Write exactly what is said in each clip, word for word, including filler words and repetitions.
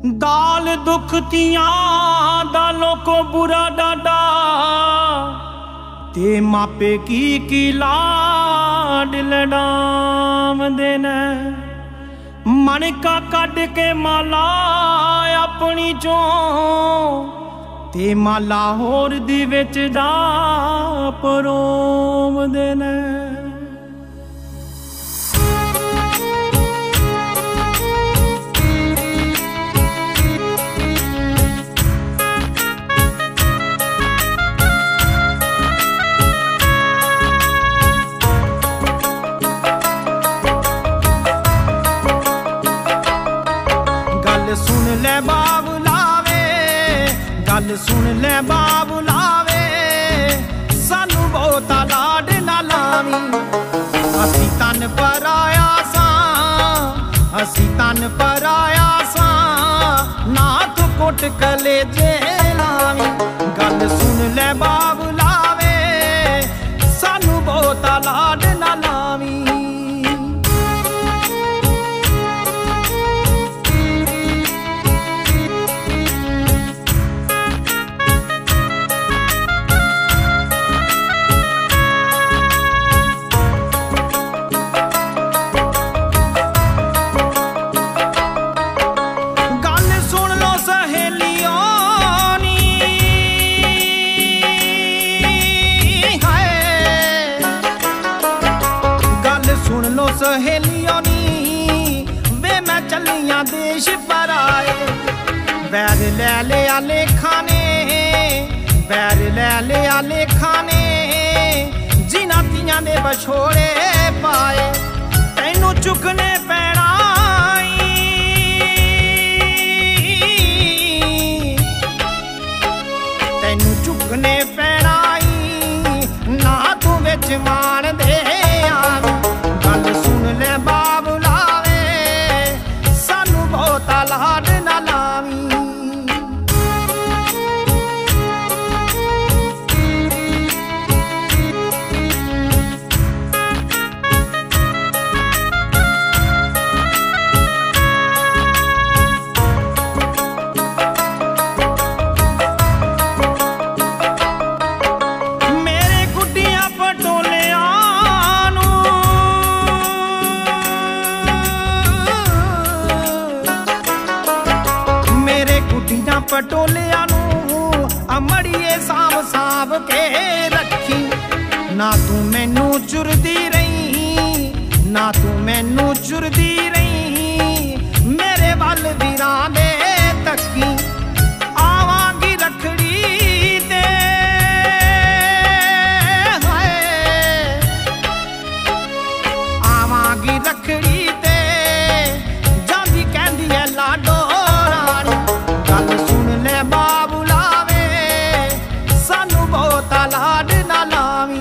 दाल दुखतियां दालों को बुरा डाडा ते मापे की की लाड लडाम देना मन का कट के माला अपनी चो ते माला होर दी विच दा परोम देना। सुन ले बाबुलावे गल सुन ले बाबुलावे सानू बहुता लाड ना लावी असी तन पर आया सा असी तन पर आया सा ना तू कुट कलेजे लावी गल सुन ले बाबुलावे सानू बहुता लाड ना लावी। सहेलियों नी वे मैं चलिया देश पर आए बैर ले ले आले खाने बैर ले ले आले खाने जिन्हां तियां दे बछोड़े पाए तैनू चुकने पैना तैनू चुकने पैना ना तू विच मान दे आवी गल सुन ले बाबुलावे सानू बहुता लाड ना लावी। मेरे गुड्डियां पटोलियां पटोलिया अमड़िए साम साब के रखी ना तू मैनू चुरदी रही ना तू मैनू चुरदी रही मेरे वल वीरां दे तकी आवांगी रखड़ी ते आवांगी रखड़ी ते जांदी कहंदी है लाडो रानी गल सुन ले बाबुलावे सानू बहुता लाड ना लावी।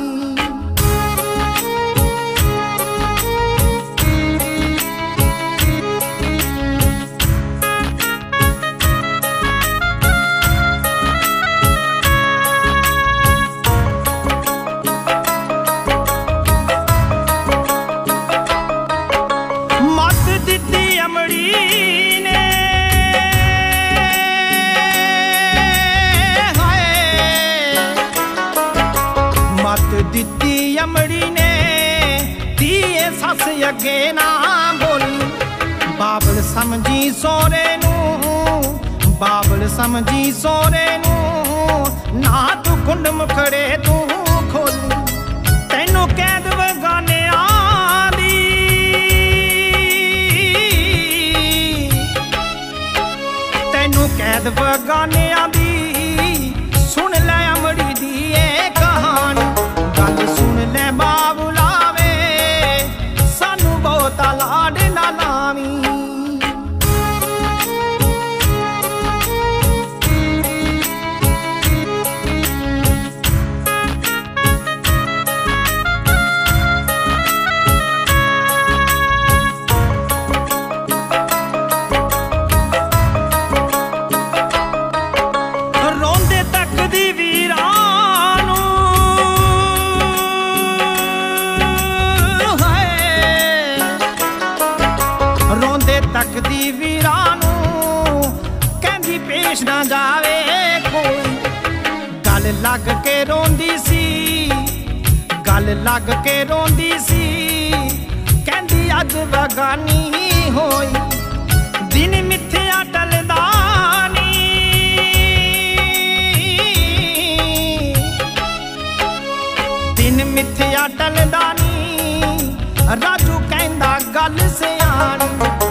मत दित्ती अमड़ी ने मत दित्ती अमड़ी ने धीए सस अगे ना बोली बाबल समझी सोरे नू बाबल समझी सोरे नू ना तू कुंड मुखड़े तू खोली तैनू कैद बगाने दी तैनू कैद बगाने दी सुन ले अमड़ी दी ए कहानी गल सुन ले बाबुलावे सानू बहुता लाड ना लावी। रोंदे तकदी वीरां नू रोंदे तकदी वीरां नू ना जावे कोई। गल लग के रोंदी सी, गल लग के रोंदी सी, कहंदी अज बगानी होई। दिन मिथ्या टलदा नी, दिन मिथ्या टलदा नी, राजू कहंदा गल सियानी।